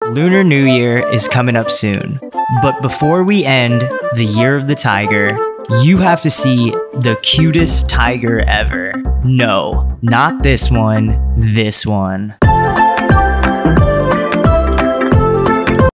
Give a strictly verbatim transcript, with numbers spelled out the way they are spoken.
Lunar New Year is coming up soon, but before we end the Year of the Tiger, you have to see the cutest tiger ever. No, not this one, this one.